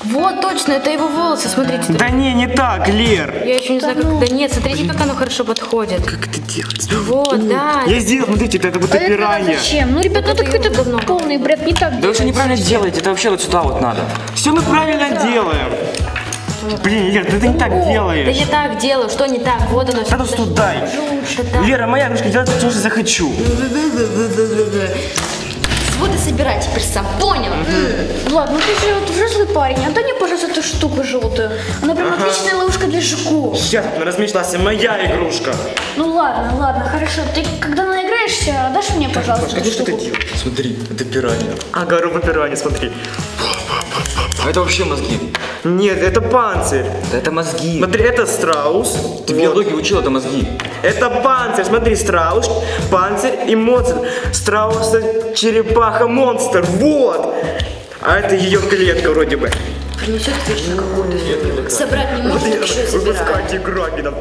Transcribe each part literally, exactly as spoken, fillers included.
Вот, точно, это его волосы, смотрите. Да не, не так, Лер. Я еще не знаю, как... Да нет, смотрите, как оно хорошо подходит. Как это делать? Вот, да. Я сделал, смотрите, это как будто пиранья. Зачем? Ну, ребята, это какой-то полный бред, не так. Да вы все неправильно делаете, это вообще вот сюда вот надо. Все мы правильно делаем. Блин, Лер, ты это не так Да делаешь. не так делаю, что не так? Вот оно. Да ну что, дай. Лера, моя игрушка, делать все, что захочу. Вот и собирай теперь сам, понял? Влад, ну ты же вот взрослый парень, отдай мне, пожалуйста, эту штуку желтую. Она прям отличная ловушка для жуков. Сейчас размечталась моя игрушка. Ну ладно, ладно, хорошо. Ты когда наиграешься, дашь мне, пожалуйста, Скажи, эту что ты штуку? делаешь. Смотри, это пиранья. Ага, робо пиранья, смотри. А это вообще мозги. Нет, это панцирь. Да это мозги. Смотри, это страус. Ты Вот. биологии учил, это мозги. Это панцирь, смотри, страус, панцирь и монстр. Страуса, черепаха, монстр, вот. А это ее клетка вроде бы. Принесет вечно какую-то. Собрать не может, так еще и собирать. Выпускайте граби нам.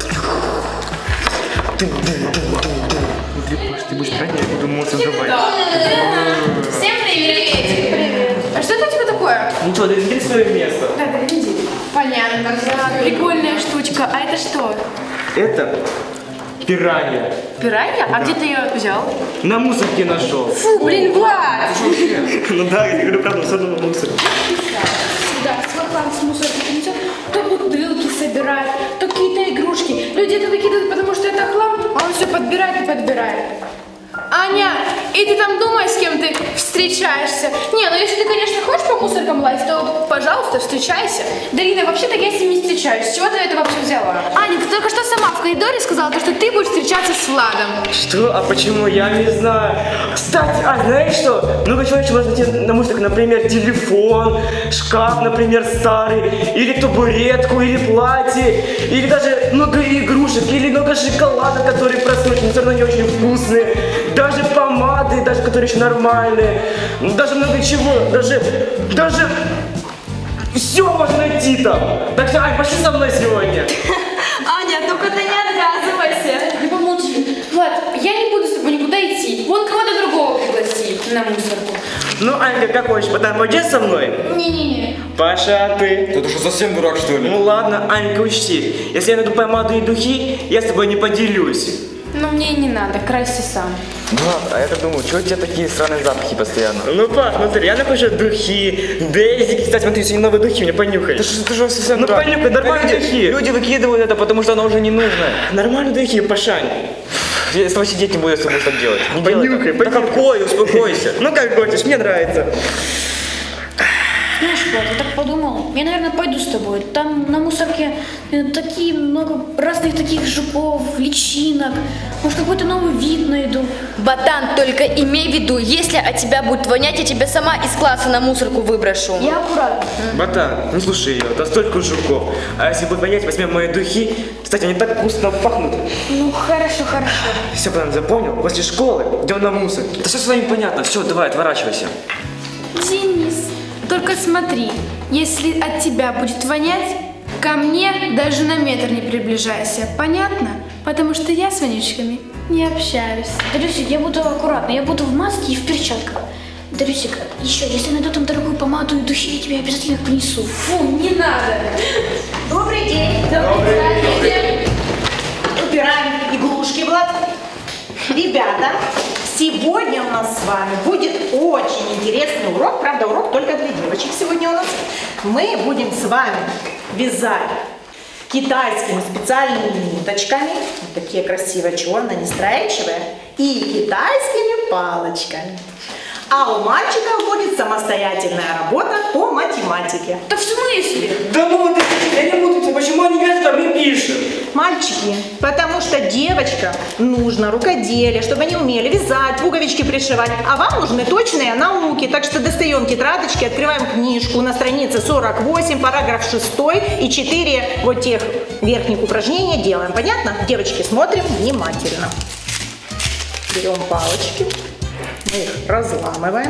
Ты будешь брать, я буду монстр давай. Всем привет! Привет! А что это у тебя такое? Ну что, ты иди в свое место. Да, да, иди. Понятно. Прикольная штучка. А это что? Это пиранья. Пиранья? А где ты ее взял? На мусорке нашел. Фу, блин, Влад! Ну да, я говорю, правда, все на мусор. Да, свой хлам с мусорки принесет, то бутылки собирает, то какие-то игрушки. Люди это выкидывают, потому что это хлам, а он все подбирает и подбирает. Аня, и ты там думай, с кем ты встречаешься. Не, ну если ты, конечно, хочешь по мусоркам лазить, то, пожалуйста, встречайся. Дарина, вообще-то я с ним не встречаюсь. С чего ты это вообще взяла? Аня, ты только что сама в коридоре сказала, то, что ты будешь встречаться с Владом. Что? А почему? Я не знаю. Кстати, а знаешь что? Много чего еще можно найти на мусорке. Например, телефон, шкаф, например, старый, или табуретку, или платье, или даже много игрушек, или много шоколада, которые просрочены, но все равно не очень вкусные. Даже помады, даже которые еще нормальные. Даже много чего. Даже, даже все можно найти там. Так что, Ань, пошли со мной сегодня. Аня, только ты не отказывайся. Не помолчи. Влад, я не буду с тобой никуда идти. Вон кого-то другого пригласи на мусорку. Ну, Анька, как хочешь, потом пойдешь со мной? Не-не-не. Паша, а ты? Ты что, совсем дурак, что ли? Ну ладно, Анька, учти, если я найду помаду и духи, я с тобой не поделюсь. Ну, мне и не надо, крайся сам. Влад, а я так думаю, что у тебя такие странные запахи постоянно? Ну, Паш, смотри, я нахожу духи, Дейзи, кстати, смотри, сегодня новые духи, мне понюхай. Ты же ты же совсем Ну, дурак. понюхай, нормальные Люди- духи. Люди выкидывают это, потому что оно уже не нужно. Нормальные духи, Пашань. Я с тобой сидеть не буду, если будешь так делать. Не делай Понюхай, так. Да понюхай. какой, успокойся. Ну, как хочешь, мне нравится. Знаешь, Влад, я так подумала, я, наверное, пойду с тобой. Там на мусорке э, такие много разных таких жуков, личинок. Может, какой-то новый вид найду. Ботан, только имей в виду, если от тебя будет вонять, я тебя сама из класса на мусорку выброшу. Я аккуратно. Ботан, не слушай ее, да столько жуков. А если будет вонять, возьмем мои духи. Кстати, они так вкусно пахнут. Ну, хорошо, хорошо. Все, Ботан, запомнил? После школы идем на мусор. Да все с вами понятно, все, давай, отворачивайся. Денис, только смотри, если от тебя будет вонять, ко мне даже на метр не приближайся, понятно? Потому что я с вонючками не общаюсь. Дарюсик, я буду аккуратно, я буду в маске и в перчатках. Дарюсик, еще, если найду там дорогую помаду и духи, я тебе обязательно принесу. Фу, не надо. Добрый день. Добрый день. Убираем игрушки, Влад. Ребята, сегодня у нас с вами будет очень интересный урок. Правда, урок только для девочек сегодня у нас. Мы будем с вами вязать китайскими специальными ниточками. Вот такие красивые, черные, нестроечивые. И китайскими палочками. А у мальчиков будет самостоятельная работа по математике. Да в смысле? Да ну, вот я не буду, почему они вяжут, а мы пишем? Мальчики, потому что девочкам нужно рукоделие, чтобы они умели вязать, пуговички пришивать, а вам нужны точные науки. Так что достаем тетрадочки, открываем книжку на странице сорок восемь, параграф шесть и четыре вот тех верхних упражнения делаем. Понятно? Девочки, смотрим внимательно. Берем палочки, мы их разламываем.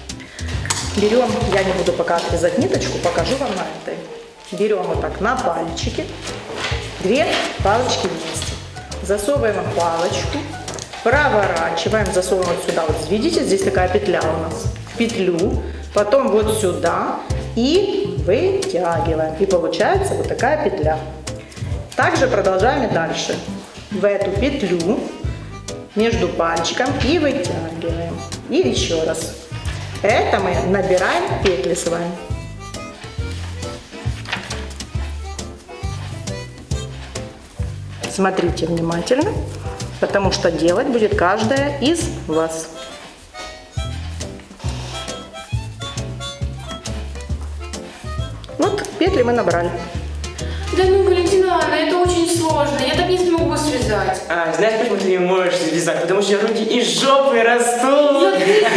Берем, я не буду пока отрезать ниточку, покажу вам на этой. Берем вот так на пальчики. Две палочки вместе. Засовываем палочку, проворачиваем, засовываем вот сюда. Вот видите, здесь такая петля у нас. В петлю, потом вот сюда и вытягиваем. И получается вот такая петля. Также продолжаем и дальше. В эту петлю между пальчиком и вытягиваем. И еще раз. Это мы набираем петли с вами. Смотрите внимательно, потому что делать будет каждая из вас. Вот петли мы набрали. Да ну, Валентина Ивановна, это очень сложно. Я так не смогу связать. А, знаешь, почему ты не можешь связать? Потому что руки из жопы растут.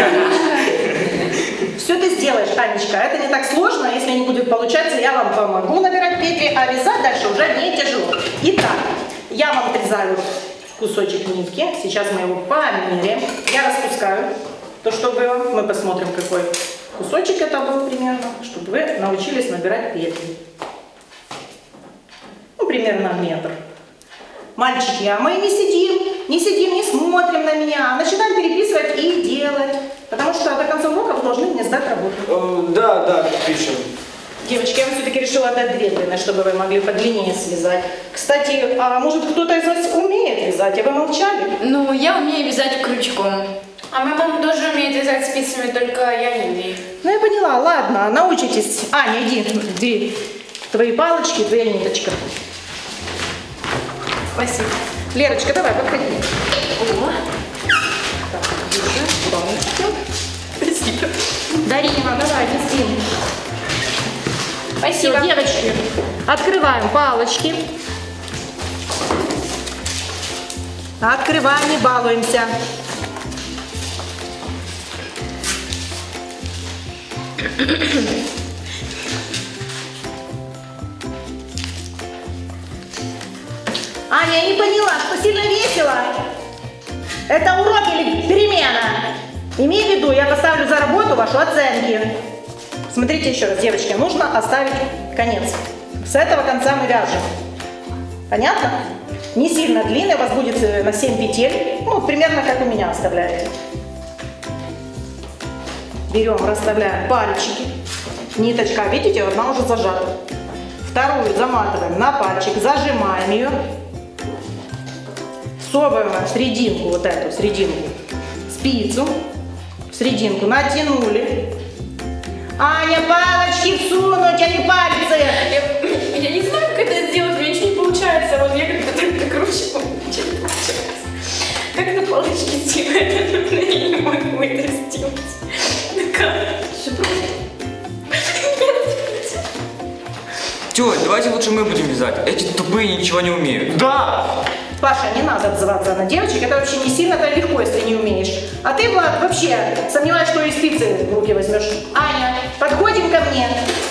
Все ты сделаешь, Анечка. Это не так сложно. Если не будет получаться, я вам помогу набирать петли, а вязать дальше уже не тяжело. Итак, я вам отрезаю кусочек нитки. Сейчас мы его померяем. Я распускаю то, что было. Мы посмотрим, какой кусочек это был примерно, чтобы вы научились набирать петли. Ну, примерно метр. Мальчики, а мы не сидим, не сидим, не смотрим на меня. Начинаем переписывать и делать. Потому что до конца урока вы должны мне сдать работу. Э, да, да, пишем. Девочки, я вам все-таки решила отдать две длины, чтобы вы могли подлиннее связать. Кстати, а может кто-то из вас умеет вязать, а вы молчали? Ну, я умею вязать крючком. А моя мама тоже умеет вязать спицами, только я не умею. Ну, я поняла, ладно, научитесь. Аня, иди, иди. Твои палочки, твоя ниточка. Спасибо. Лерочка, давай, подходи. О, Так, держи палочки. Спасибо. Дарина, давай, неси. Спасибо. Все, девочки, открываем палочки. Открываем, не балуемся. Аня, я не поняла, что сильно весело? Это урок или перемена? Имей в виду, я поставлю за работу вашу оценки. Смотрите еще раз, девочки, нужно оставить конец. С этого конца мы вяжем. Понятно? Не сильно длинный, у вас будет на семь петель. Ну, примерно как у меня оставляете. Берем, расставляем пальчики. Ниточка, видите, одна уже зажата. Вторую заматываем на пальчик, зажимаем ее. Всовываем в серединку, вот эту серединку, спицу. В серединку натянули. Аня, палочки всунуть, а не пальцы. Я, я не знаю, как это сделать, у меня ничего не получается. Вот я как-то так накручиваю, ничего не получается. Как на палочке сделать? Я не могу это сделать. Ну как? Все просто. Тёть, давайте лучше мы будем вязать. Эти тупые ничего не умеют. Да! Паша, не надо отзываться на девочек, это вообще не сильно-то легко, если не умеешь. А ты, Влад, вообще сомневаюсь, что и спицы в руки возьмешь. Аня, подходим ко мне.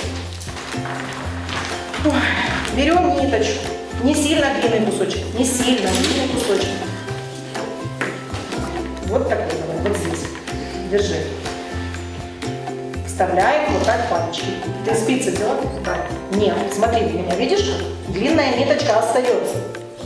Ой, берем ниточку. Не сильно длинный кусочек, не сильно длинный кусочек. Вот такой давай, вот здесь. Держи. Вставляем вот так пальчики. Ты спицы взяла? Да. Нет, смотри у меня, видишь? Длинная ниточка остается.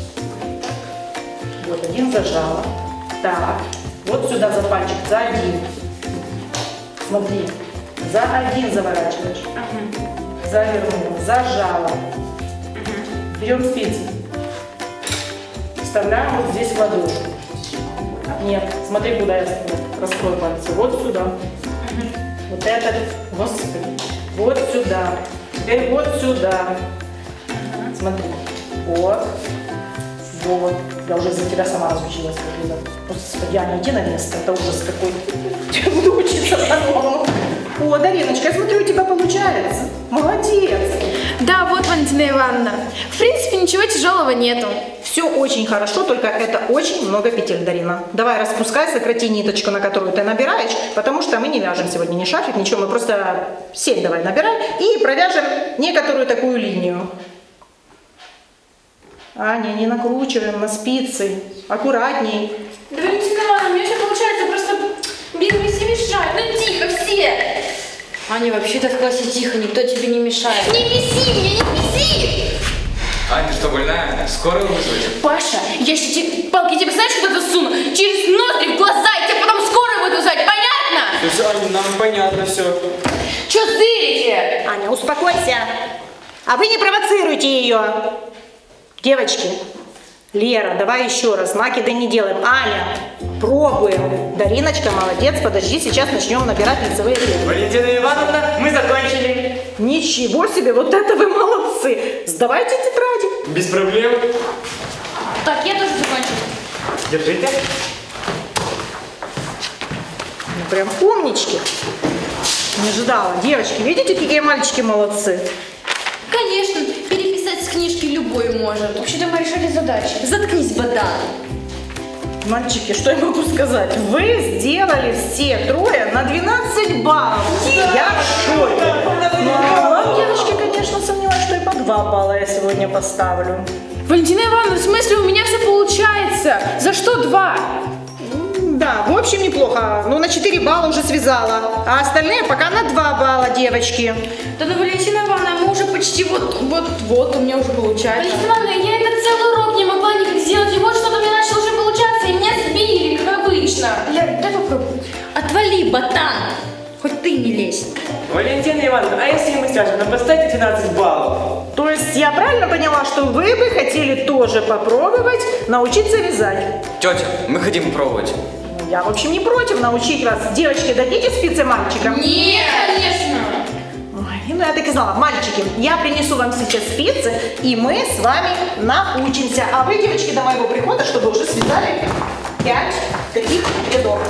Вот один зажала. Так, вот сюда за пальчик, за один. Смотри, за один заворачиваешь. Ага. Завернула, зажала. Ага. Берем спицы. Вставляем вот здесь в ладошку. Нет, смотри, куда я раскрою пальцы. Вот сюда. Ага. Вот этот, господи. Вот сюда. Теперь вот сюда. Ага. Смотри. Вот. Вот. Я уже за тебя сама разучилась. Господи, Аня, иди на место. Это ужас какой. Я буду учиться по-новому. О, Дариночка, я смотрю, у тебя получается. Молодец. Да, вот, Валентина Ивановна. В принципе, ничего тяжелого нету. Все очень хорошо, только это очень много петель, Дарина. Давай распускай, сократи ниточку, на которую ты набираешь, потому что мы не вяжем сегодня ни шарфик, ничего. Мы просто сеть давай набирай и провяжем некоторую такую линию. Аня, не накручиваем на спицы. Аккуратней. Да, Валентина Ивановна, у меня все получается, просто блин, вы все мешают. Ну тихо, все. Аня, вообще-то в классе тихо, никто тебе не мешает. Не меси меня, не меси! Ань, ты что, больная? Скорую вызвать? Паша, я сейчас палки тебе знаешь, куда засуну? Через ноздри, в глаза, и тебе потом скоро буду звать, понятно? Понятно? Все, Аня, нам понятно все. Че зырите? Аня, успокойся. А вы не провоцируйте ее. Девочки, Лера, давай еще раз. Накиды не делаем. Аня, пробуем. Дариночка, молодец. Подожди, сейчас начнем набирать лицевые ряды. Валентина Ивановна, мы закончили. Ничего себе, вот это вы молодцы. Сдавайте тетради. Без проблем. Так, я тоже закончила. Держите. Ну, прям умнички. Не ожидала. Девочки, видите, какие мальчики молодцы? Конечно, переписать с книжки любой может. Вообще-то мы решили задачи. Заткнись, бодан. Мальчики, что я могу сказать? Вы сделали все трое на двенадцать баллов. Я в шоке. Ну, а девочки, конечно, сомневаюсь, что и по два балла я сегодня поставлю. Валентина Ивановна, в смысле у меня все получается? За что два? Да, в общем, неплохо. Ну, на четыре балла уже связала. А остальные пока на два балла, девочки. Да ну, Валентина Ивановна, мы уже почти вот, вот, вот, у меня уже получается. Валентина Ивановна, я этот целый урок не могла никак сделать, и вот что-то у меня начало уже получаться, и меня сбили, как обычно. Лер, дай попробовать. Отвали, ботан. Хоть ты не лезь. Валентина Ивановна, а если мы скажем, нам поставьте двенадцать баллов? То есть я правильно поняла, что вы бы хотели тоже попробовать научиться вязать? Тетя, мы хотим попробовать. Ну, я, в общем, не против научить вас. Девочки, дадите спицы мальчикам? Нет, конечно. Ой, ну я так и знала. Мальчики, я принесу вам сейчас спицы, и мы с вами научимся. А вы, девочки, до моего прихода, чтобы уже связали пять таких рядов.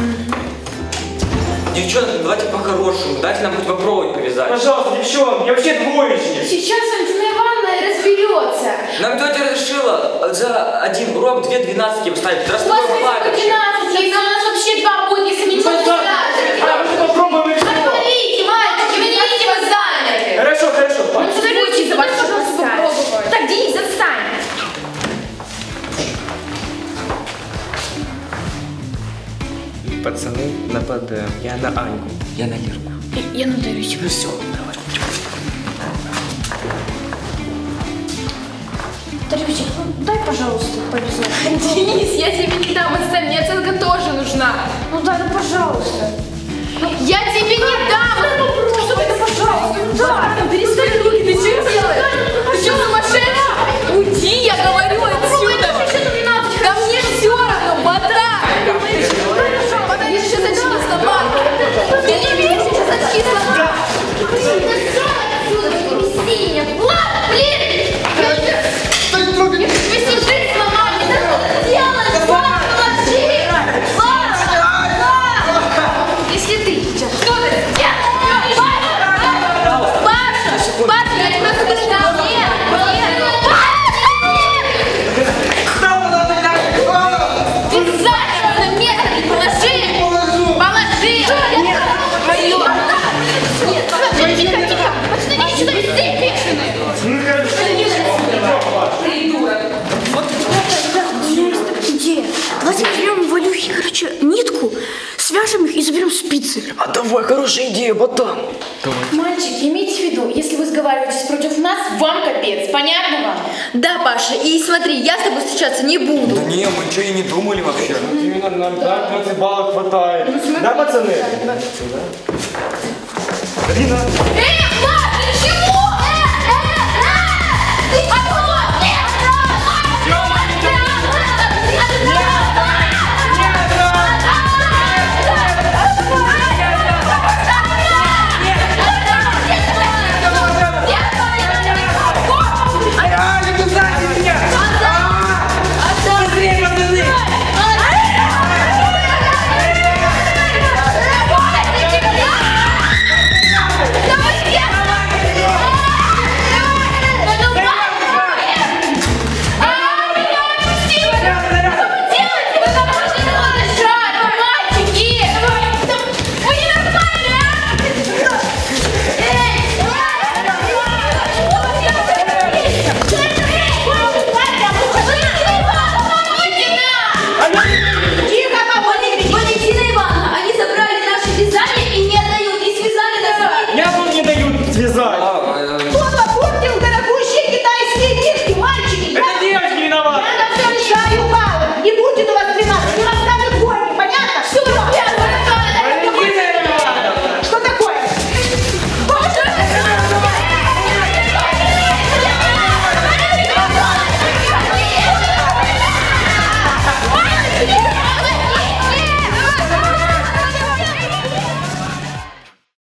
Девчонки, давайте по-хорошему, дайте нам хоть попробовать повязать. Пожалуйста, девчонки, я вообще двоечник. Сейчас Валентина Ивановна разберется. Нам тетя разрешила за один урок две двенадцатки поставить. Раз У вас такой бывает вообще. двенадцать, если у нас вообще два будет, если ничего не скажете. А, мы попробуем и все. Отвалите, мальчики, вы не видите, вы заняты. Хорошо, хорошо. Ну, подождите, давайте, пожалуйста, попробовать. Так, Денис, отстань. Пацаны, нападаем. Я на Аньку. Я на Лерку. Я на Дарюсю. Ну все, давай. Дарюсик, ну, дай, пожалуйста, повязать. Денис, я тебе не дам, отстань, мне оценка тоже нужна. Ну да, ну пожалуйста. Я тебе не дам! Что ты, пожалуйста, ну да. Бери свои руки, ты что делаешь? Ты что, сумасшедший? Уйди, я говорю, отсюда! Да мне все равно, бота! Я сейчас очки сломаю! Ты не видишь, сейчас очки сломаю! Отпусти меня, Влад, блин! Я тебе всю жизнь сломаю, не так что делаешь, Влад, положи! Влад, Влад! Если ты сейчас что-то сделаешь, Паша! Паша, я тебя сказала! Нет, нет! Ты задницу на место не положи! Положи! Мою! Нет, тихо, тихо! Пацаны, сюда, быстрее! Ну хорошо. Идея. Давайте возьмем Валюхи, короче, нитку, свяжем их и заберем спицы. А давай, хорошая идея, ботан. Мальчики, имейте в виду, если вы сговариваетесь против нас, вам капец, понятно вам? Да, Паша, и смотри, я с тобой встречаться не буду. Да не, мы ничего и не думали вообще. Именно нам так двадцать баллов хватает. Да, пацаны? Дарина? Эй, Влад!